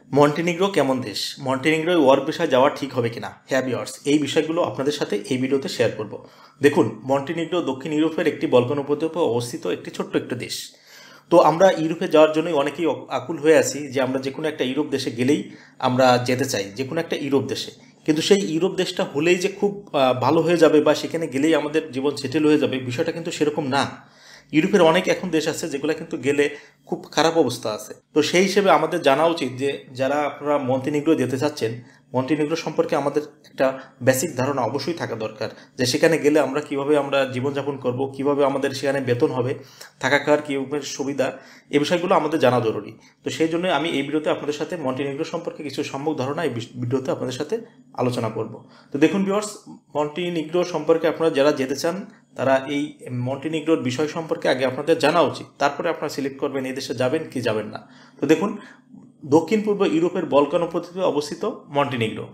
Montenegro কেমন দেশ? মন্টিনিগ্রোয় work ভিসায় যাওয়া ঠিক হবে কিনা? হ্যাঁ ভিউয়ার্স, এই বিষয়গুলো আপনাদের সাথে এই ভিডিওতে শেয়ার করব। দেখুন, মন্টিনিগ্রো দক্ষিণ ইউরোপের একটি বলকান উপদ্বীপে অবস্থিত একটি ছোট্ট একটি দেশ। তো আমরা ইউরোপে যাওয়ার জন্যই অনেকেই আকুল হয়ে আছি যে আমরা যে কোনো একটা ইউরোপ দেশে গেলেই আমরা যেতে চাই, যে কোনো একটা ইউরোপ দেশে। কিন্তু সেই ইউরোপ দেশটা হলেই যে খুব ভালো হয়ে যাবে বা সেখানে গেলেই আমাদের জীবন সেটেল হয়ে যাবে, বিষয়টা কিন্তু সেরকম না। ইউরোপের অনেক এখন দেশ আছে যেগুলো কিন্তু গেলে খুব খারাপ অবস্থা আছে। তো সেই হিসেবে আমাদের জানা উচিত যে যারা আপনারা মন্টিনিগ্রো যেতে চাচ্ছেন, মন্টিনিগ্রো সম্পর্কে আমাদের একটা বেসিক ধারণা অবশ্যই থাকা দরকার, যে সেখানে গেলে আমরা কিভাবে আমরা জীবনযাপন করব, কিভাবে আমাদের সেখানে বেতন হবে, থাকা খাওয়ার কীভাবে সুবিধা, এই বিষয়গুলো আমাদের জানা জরুরি। তো সেই জন্য আমি এই ভিডিওতে আপনাদের সাথে মন্টিনিগ্রো সম্পর্কে কিছু সম্যক ধারণা এই ভিডিওতে আপনাদের সাথে আলোচনা করব। তো দেখুন ভিউয়ার্স, মন্টিনিগ্রো সম্পর্কে আপনারা যারা যেতে চান তারা এই মন্টিনিগ্রোর বিষয় সম্পর্কে আগে আপনাদের জানা উচিত, তারপরে আপনারা সিলেক্ট করবেন এই দেশে যাবেন কি যাবেন না। তো দেখুন, দক্ষিণ পূর্ব ইউরোপের বলকান উপদ্বীপে অবস্থিত মন্টিনিগ্রো,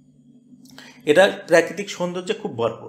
এটা প্রাকৃতিক সৌন্দর্যে খুব ভরপুর।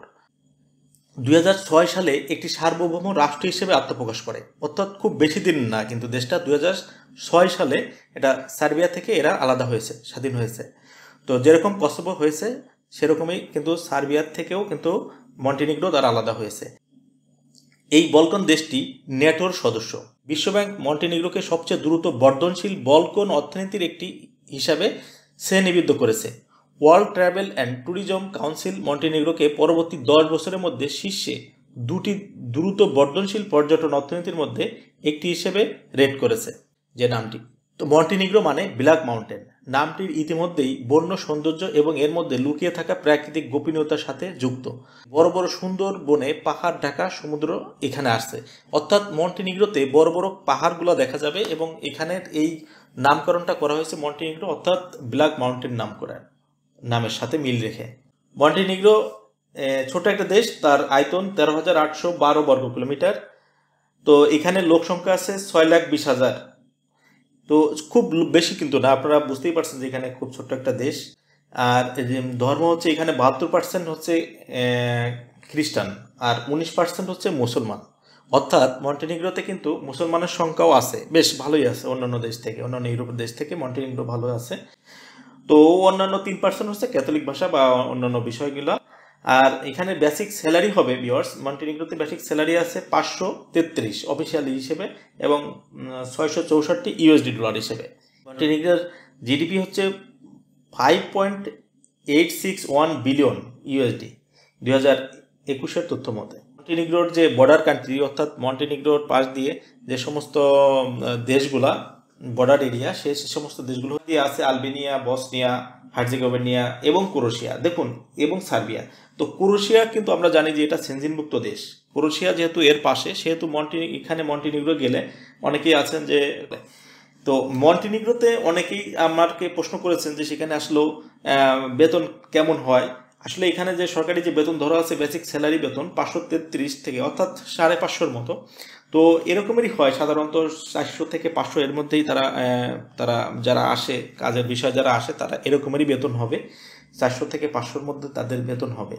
2006 সালে একটি সার্বভৌম রাষ্ট্র হিসেবে আত্মপ্রকাশ করে, অর্থাৎ খুব বেশি দিন না, কিন্তু দেশটা 2006 সালে এটা সার্বিয়া থেকে এরা আলাদা হয়েছে, স্বাধীন হয়েছে। তো যেরকম কসোভো হয়েছে সেরকমই কিন্তু সার্বিয়ার থেকেও কিন্তু মন্টিনিগ্রো তারা আলাদা হয়েছে। এই বলকান দেশটি ন্যাটোর সদস্য। বিশ্বব্যাংক মন্টিনিগ্রোকে সবচেয়ে দ্রুত বর্ধনশীল বলকান অর্থনীতির একটি হিসাবে শ্রেণীবদ্ধ করেছে। World travel and tourism council মন্টিনিগ্রোকে পরবর্তী 10 বছরের মধ্যে শীর্ষে দুটি দ্রুত বর্ধনশীল পর্যটন অর্থনীতির মধ্যে একটি হিসেবে রেট করেছে। যে নামটি, তো মন্টিনিগ্রো মানে ব্ল্যাক মাউন্টেন, নামটির ইতিমধ্যেই বন্য সৌন্দর্য এবং এর মধ্যে লুকিয়ে থাকা প্রাকৃতিক গোপনীয়তার সাথে যুক্ত। বড় বড় সুন্দর বনে পাহাড় ঢাকা সমুদ্র এখানে আসছে, অর্থাৎ মন্টিনিগ্রোতে বড় বড় পাহাড়গুলো দেখা যাবে এবং এখানের এই নামকরণটা করা হয়েছে মন্টিনিগ্রো, অর্থাৎ ব্ল্যাক মাউন্টেন নামের সাথে মিল রেখে। মন্টিনিগ্রো ছোট একটা দেশ, তার আয়তন 13,812 বর্গ কিলোমিটার। তো এখানে লোক সংখ্যা আছে 6,20,000। তো খুব বেশি কিন্তু না, আপনারা বুঝতেই পারছেন যে এখানে খুব ছোট্ট একটা দেশ। আর ধর্ম হচ্ছে এখানে 72% হচ্ছে খ্রিস্টান আর 19% হচ্ছে মুসলমান, অর্থাৎ মন্টিনিগ্রোতে কিন্তু মুসলমানের সংখ্যাও আছে, বেশ ভালোই আছে। অন্যান্য দেশ থেকে, অন্যান্য ইউরোপের দেশ থেকে মন্টিনিগ্রো ভালো আছে। তো অন্যান্য 3% হচ্ছে ক্যাথলিক ভাষা বা অন্যান্য বিষয়গুলো। আর এখানে বেসিক স্যালারি হবে ভিউয়ার্স, মন্টিনিগ্রোতে বেসিক স্যালারি আছে 533 অফিসিয়ালি হিসেবে এবং 664 ইউএসডি ডলার হিসেবে। মন্টিনিগ্রোর জিডিপি হচ্ছে 5.861 বিলিয়ন ইউএসডি 2021 তথ্য মতে। মন্টিনিগ্রোর যে বর্ডার কান্ট্রি, অর্থাৎ মন্টিনিগ্রোর পাশ দিয়ে যে সমস্ত দেশগুলা বর্ডার এরিয়া, সে সমস্ত দেশগুলো দিয়ে আছে আলবেনিয়া, বসনিয়া, হার্জেগোভিনা এবং ক্রোয়েশিয়া, দেখুন, এবং সার্বিয়া। তো ক্রোয়েশিয়া কিন্তু আমরা জানি যে এটা সেনজিনভুক্ত দেশ। ক্রোয়েশিয়া যেহেতু এর পাশে, সেহেতু এখানে মন্টিনিগ্রো গেলে অনেকেই আছেন যে, তো মন্টিনিগ্রোতে অনেকেই আমাকে প্রশ্ন করেছেন যে সেখানে আসলেও বেতন কেমন হয়। আসলে এখানে যে সরকারি যে বেতন ধরা আছে, বেসিক স্যালারি বেতন 533 থেকে, অর্থাৎ 550 মতো। তো এরকমেরই হয় সাধারণত, 400 থেকে 500 এর মধ্যেই তারা যারা আসে, কাজের বিষয় যারা আসে, তারা এরকমেরই বেতন হবে। 400 থেকে 500-র মধ্যে তাদের বেতন হবে।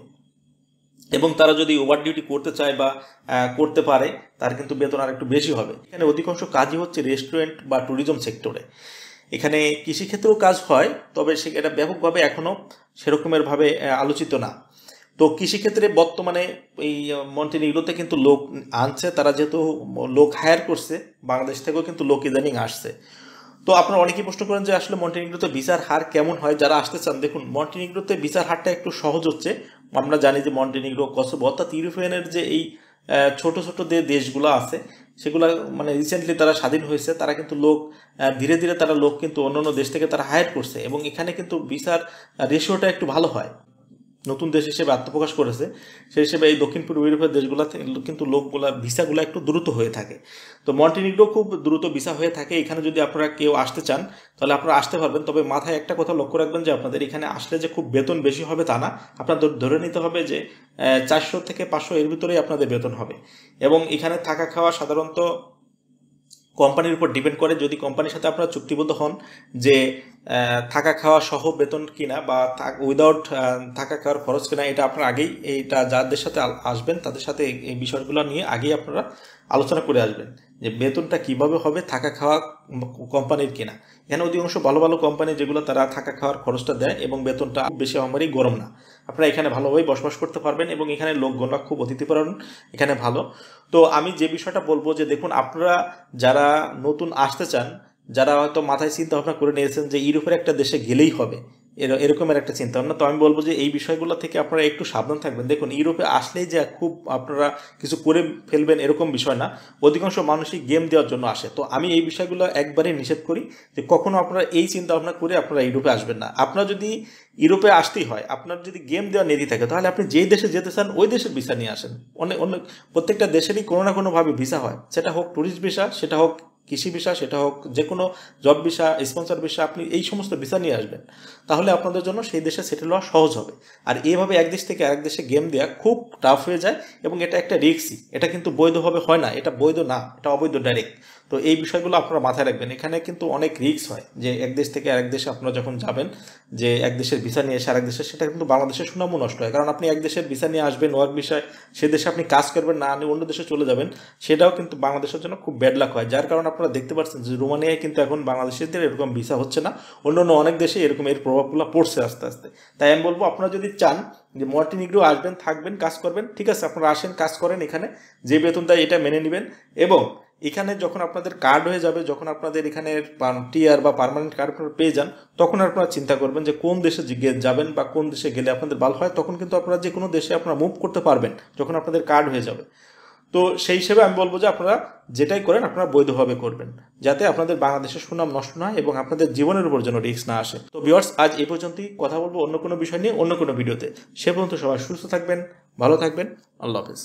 এবং তারা যদি ওভার ডিউটি করতে চায় বা করতে পারে, তার কিন্তু বেতন আর একটু বেশি হবে। এখানে অধিকাংশ কাজই হচ্ছে রেস্টুরেন্ট বা ট্যুরিজম সেক্টরে। এখানে কৃষিক্ষেত্রেও কাজ হয়, তবে এটা ব্যাপকভাবে এখনও সেরকমেরভাবে আলোচিত না। তো কৃষিক্ষেত্রে বর্তমানে এই মন্টিনিগ্রোতে কিন্তু লোক আনছে, তারা যেহেতু লোক হায়ার করছে, বাংলাদেশ থেকেও কিন্তু লোক ইদানিং আসছে। তো আপনারা অনেকেই প্রশ্ন করেন যে আসলে মন্টিনিগ্রোতে ভিসার হার কেমন হয় যারা আসতে চান। দেখুন, মন্টিনিগ্রোতে ভিসার হারটা একটু সহজ হচ্ছে। আমরা জানি যে মন্টিনিগ্রো, কসোভো, অর্থাৎ ইউরোপিয়ানের যে এই ছোট ছোট যে দেশগুলো আছে, সেগুলো মানে রিসেন্টলি তারা স্বাধীন হয়েছে, তারা কিন্তু লোক ধীরে ধীরে তারা লোক কিন্তু অন্যান্য দেশ থেকে তারা হায়ার করছে এবং এখানে কিন্তু ভিসার রেশিওটা একটু ভালো হয়। নতুন দেশ হিসেবে আত্মপ্রকাশ করেছে, সেই হিসেবে এই দক্ষিণ পূর্ব ইউরোপের দেশগুলোতে কিন্তু ভিসাগুলো একটু দ্রুত হয়ে থাকে। তো মন্টিনিগ্রো খুব দ্রুত ভিসা হয়ে থাকে। এখানে যদি আপনারা কেউ আসতে চান তাহলে আপনারা আসতে পারবেন, তবে মাথায় একটা কথা লক্ষ্য রাখবেন যে আপনাদের এখানে আসলে যে খুব বেতন বেশি হবে তা না। আপনাদের ধরে নিতে হবে যে 400 থেকে 500 এর ভিতরেই আপনাদের বেতন হবে। এবং এখানে থাকা খাওয়া সাধারণত কোম্পানির উপর ডিপেন্ড করে। যদি কোম্পানির সাথে আপনারা চুক্তিবদ্ধ হন যে থাকা খাওয়া সহ বেতন কিনা বা উইদাউট থাকা খাওয়ার খরচ কিনা, এটা আপনারা আগেই, এইটা যাদের সাথে আসবেন তাদের সাথে এই বিষয়গুলো নিয়ে আগেই আপনারা আলোচনা করে আসবেন যে বেতনটা কিভাবে হবে, থাকা খাওয়া কোম্পানির কিনা। এখানে অধিকাংশ ভালো ভালো কোম্পানি যেগুলো তারা থাকা খাওয়ার খরচটা দেয় এবং বেতনটা বেশি আমারই গরম না। আপনারা এখানে ভালোভাবে বসবাস করতে পারবেন এবং এখানে লোকগণরা খুব অতিথিপরায়ণ, এখানে ভালো। তো আমি যে বিষয়টা বলবো যে দেখুন, আপনারা যারা নতুন আসতে চান, যারা হয়তো মাথায় চিন্তা ভাবনা করে নিয়েছেন যে ইউরোপের একটা দেশে গেলেই হবে, এরকমের একটা চিন্তা ভাবনা, তো আমি বলবো যে এই বিষয়গুলো থেকে আপনারা একটু সাবধান থাকবেন। দেখুন, ইউরোপে আসলেই যে খুব আপনারা কিছু করে ফেলবেন এরকম বিষয় না। অধিকাংশ মানুষই গেম দেওয়ার জন্য আসে। তো আমি এই বিষয়গুলো একবারে নিষেধ করি যে কখনো আপনারা এই চিন্তা ভাবনা করে আপনারা ইউরোপে আসবেন না। আপনারা যদি ইউরোপে আসতেই হয়, আপনার যদি গেম দেওয়ার নীতি থাকে, তাহলে আপনি যেই দেশে যেতে চান ওই দেশের ভিসা নিয়ে আসেন। অনেক অনেক প্রত্যেকটা দেশেরই কোনো না কোনোভাবে ভিসা হয়, সেটা হোক ট্যুরিস্ট ভিসা, সেটা হোক কৃষি ভিসা, সেটা হোক যে কোনো জব ভিসা, স্পন্সর ভিসা, আপনি এই সমস্ত ভিসা নিয়ে আসবেন। তাহলে আপনাদের জন্য সেই দেশে সেটেল হওয়া সহজ হবে। আর এইভাবে এক দেশ থেকে আরেক দেশে গেম দেওয়া খুব টাফ হয়ে যায় এবং এটা একটা রিস্কই। এটা কিন্তু বৈধভাবে হয় না, এটা বৈধ না, এটা অবৈধ ডাইরেক্ট। তো এই বিষয়গুলো আপনারা মাথায় রাখবেন। এখানে কিন্তু অনেক রিস্ক হয় যে এক দেশ থেকে আরেক দেশে আপনারা যখন যাবেন, যে এক দেশের ভিসা নিয়ে এসে আরেক দেশে, সেটা কিন্তু বাংলাদেশের সুনামও নষ্ট হয়। কারণ আপনি এক দেশের ভিসা নিয়ে আসবেন, ওয়ার্ক ভিসায়, সে দেশে আপনি কাজ করবেন না, আপনি অন্য দেশে চলে যাবেন, সেটাও কিন্তু বাংলাদেশের জন্য খুব ব্যাড লাক হয়। যার কারণে আপনারা দেখতে পাচ্ছেন যে রোমানিয়ায় কিন্তু এখন বাংলাদেশিদের এরকম ভিসা হচ্ছে না, অন্য অন্য অনেক দেশে এরকম এর প্রভাবগুলো পড়ছে আস্তে আস্তে। তাই আমি বলবো, আপনারা যদি চান যে মন্টিনিগ্রো আসবেন, থাকবেন, কাজ করবেন, ঠিক আছে, আপনারা আসেন, কাজ করেন, এখানে যে বেতন দেয় এটা মেনে নেবেন। এবং এখানে যখন আপনাদের কার্ড হয়ে যাবে, যখন আপনাদের এখানে টিআর বা পার্মানেন্ট কার্ড আপনারা পেয়ে যান, তখন আপনারা চিন্তা করবেন যে কোন দেশে যাবেন বা কোন দেশে গেলে আপনাদের ভালো হয়। তখন কিন্তু আপনারা যে কোনো দেশে আপনারা মুভ করতে পারবেন যখন আপনাদের কার্ড হয়ে যাবে। তো সেই হিসেবে আমি বলবো যে আপনারা যেটাই করেন আপনারা বৈধভাবে করবেন, যাতে আপনাদের বাংলাদেশের সুনাম নষ্ট না হয় এবং আপনাদের জীবনের উপর যেন রিস্ক না আসে। তো ভিউয়ার্স, আজ এই পর্যন্তই। কথা বলবো অন্য কোনো বিষয় নিয়ে অন্য কোনো ভিডিওতে। সে পর্যন্ত সবাই সুস্থ থাকবেন, ভালো থাকবেন। আল্লাহ হাফেজ।